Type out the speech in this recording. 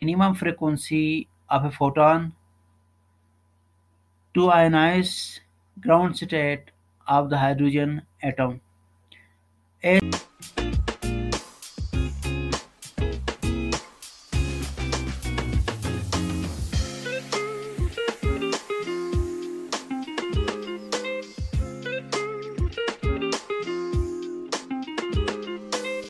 minimum frequency of a photon to ionize ground state of the hydrogen atom.